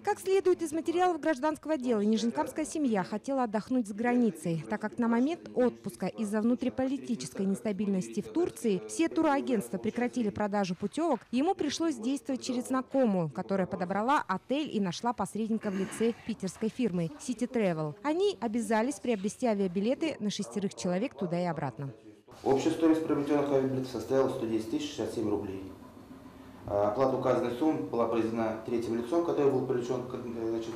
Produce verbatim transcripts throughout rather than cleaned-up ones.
Как следует из материалов гражданского дела, нижнекамская семья хотела отдохнуть за границей, так как на момент отпуска из-за внутриполитической нестабильности в Турции все турагентства прекратили продажу путевок, ему пришлось действовать через знакомую, которая подобрала отель и нашла посредника в лице питерской фирмы City Travel. Они обязались приобрести авиабилеты на шестерых человек туда и обратно. Общая стоимость приобретенных авиабилетов составила сто десять тысяч шестьдесят семь рублей. Оплата указанной суммы была произведена третьим лицом, который был привлечен, значит,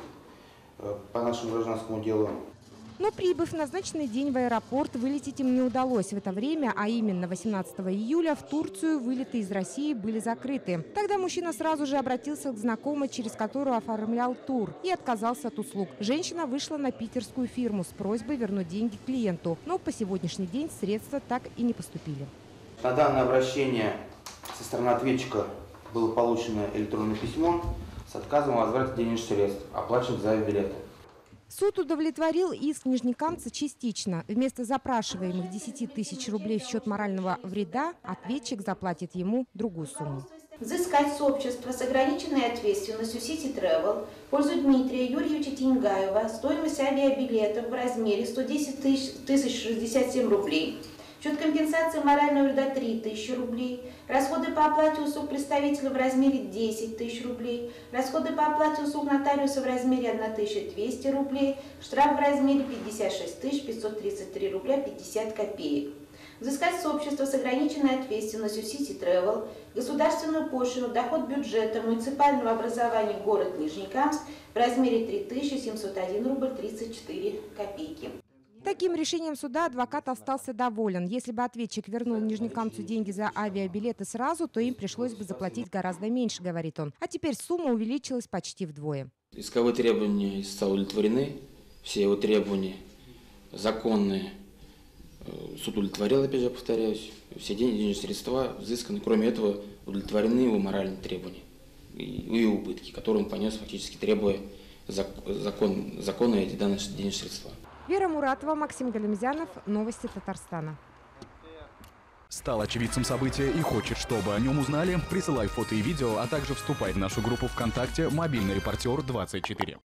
по нашему гражданскому делу. Но прибыв в назначенный день в аэропорт, вылететь им не удалось. В это время, а именно восемнадцатого июля, в Турцию вылеты из России были закрыты. Тогда мужчина сразу же обратился к знакомой, через которую оформлял тур, и отказался от услуг. Женщина вышла на питерскую фирму с просьбой вернуть деньги клиенту, но по сегодняшний день средства так и не поступили. На данное обращение со стороны ответчика было получено электронное письмо с отказом о возврате денежных средств, оплаченных за авиабилеты. Суд удовлетворил иск нижнекамца частично. Вместо запрашиваемых десяти тысяч рублей в счет морального вреда ответчик заплатит ему другую сумму. Взыскать с общества с ограниченной ответственностью City Travel в пользу Дмитрия Юрьевича Тиньгаева стоимость авиабилетов в размере сто десять тысяч шестьдесят семь рублей. Счет компенсации морального вреда три тысячи рублей, расходы по оплате услуг представителя в размере десять тысяч рублей, расходы по оплате услуг нотариуса в размере тысяча двести рублей, штраф в размере пятьдесят шесть тысяч пятьсот тридцать три рубля пятьдесят копеек. Взыскать с общества с ограниченной ответственностью City Travel государственную пошлину, доход бюджета муниципального образования город Нижнекамск в размере три тысячи семьсот один рубль тридцать четыре копейки. Таким решением суда адвокат остался доволен. Если бы ответчик вернул нижнекамцу деньги за авиабилеты сразу, то им пришлось бы заплатить гораздо меньше, говорит он. А теперь сумма увеличилась почти вдвое. Исковые требования истца удовлетворены, все его требования законные. Суд удовлетворил, опять же повторяюсь, все денежные средства взысканы. Кроме этого, удовлетворены его моральные требования и убытки, которые он понес, фактически требуя закон, закона и данные денежные средства. Вера Муратова, Максим Галимзянов. Новости Татарстана. Стал очевидцем события и хочет, чтобы о нем узнали? Присылай фото и видео, а также вступай в нашу группу ВКонтакте «Мобильный репортер двадцать четыре».